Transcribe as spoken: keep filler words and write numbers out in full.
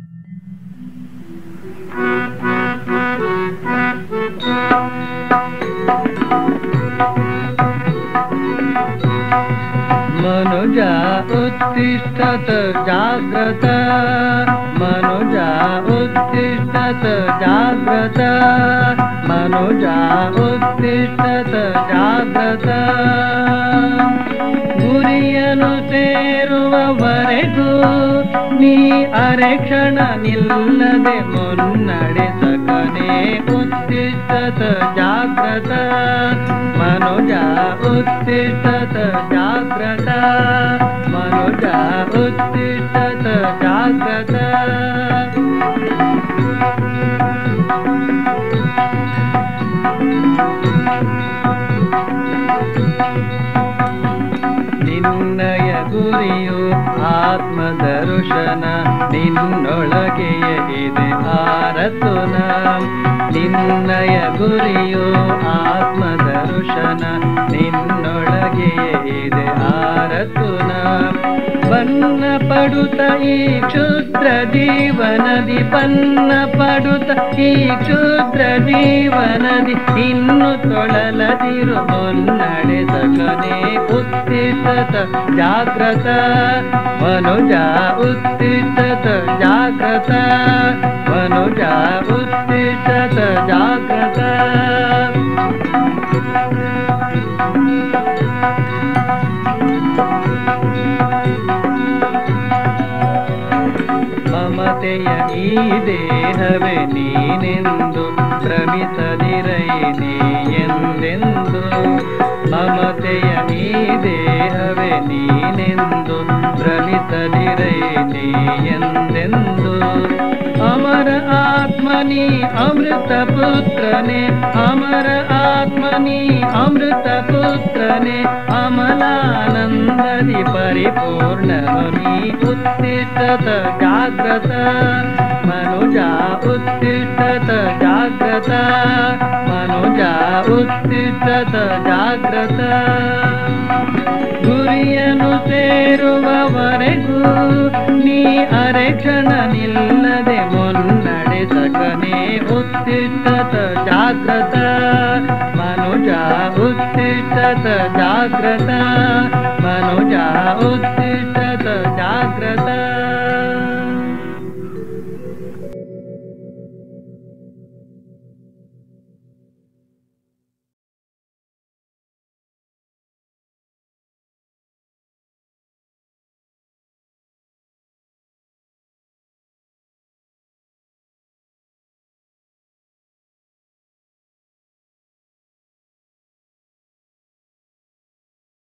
Manuja Uthishtatha Jagratha, Manuja Uthishtatha Jagratha, Manuja Uthishtatha Jagratha. ಗುರಿಯನು ಸೇರುವವರೆಗೂ ನೀ ಅರೆಕ್ಷಣ ನಿಲ್ಲದೆ ಮುನ್ನಡೆಸಕನೇ ಉತ್ತಿಷ್ಠತ ಜಾಗ್ರತ ಮನುಜ ಉತ್ತಿಷ್ಠತ ಜಾಗ್ರತ ಮನುಜ ಉತ್ತಿಷ್ಠತ ಜಾಗ್ರತ. ನಿನ್ನಯ ಗುರಿಯು ಆತ್ಮದರ್ಶನ ನಿನ್ನೊಳಗೆಯೇ ಇದೆ ಆರತುನ. ನಿನ್ನಯ ಗುರಿಯು ಆತ್ಮದರ್ಶನ ನಿನ್ನೊಳಗೆಯೇ ಇದೆ ಆರತುನ. ಬನ್ನ ಪಡುತ್ತ ಈ ಕ್ಷುದ್ರ ಜೀವನದಿ ಬನ್ನ ಪಡುತ್ತ ಈ ಕ್ಷುದ್ರ ಜೀವನದಿ ಇನ್ನು ತೊಳಲದಿರು ಮುನ್ನಡೆಸಕನೇ ಉತ್ತಿಷ್ಠತ ಜಾಗ್ರತ ಮನುಜ ಉತ್ತಿಷ್ಠತ ಜಾಗ್ರತ ಮನುಜ ಉತ್ತಿಷ್ಠತ ಜಾಗ್ರತ. ಮಮತೆಯ ಈ ದೇಹವೇ ನೀನೆಂದು ಭ್ರಮಿಸದಿರೈ ನೀ ಎಂದೆಂದು. ಮಮತೆಯ ಈ ದೇಹವೇ ನೀನೆಂದು ಭ್ರಮಿಸದಿರೈ ನೀ ಎಂದೆಂದು. ಅಮರ ಆತ್ಮನಿ ಅಮೃತ ಪುತ್ರನೇ ಅಮರ ಆತ್ಮನಿ ಅಮೃತ ಪುತ್ರನೇ ಅಮಲಾನಂದದಿ ಪರಿಪೂರ್ಣಮಿ ಉತ್ತಿಷ್ಠತ ಜಾಗ್ರತ ಮನುಜ ಉತ್ತಿಷ್ಠತ ಜಾಗ್ರತ ಮನುಜ ಉತ್ತಿಷ್ಠತ ಜಾಗ್ರತ. ಗುರಿಯನ್ನು ಸೇರುವವರೆಗೂ ನೀ ಅರೆಕ್ಷಣ ನಿಲ್ಲದೆ ಮುನ್ನಡೆಸಕನೇ ಉತ್ತಿಷ್ಠತ ಜಾಗ್ರತ ಮನುಜ ಉತ್ತಿಷ್ಠತ ಜಾಗ್ರತ ಮನುಜ ಉತ್ತಿಷ್ಠತ ಜಾಗ್ರತ.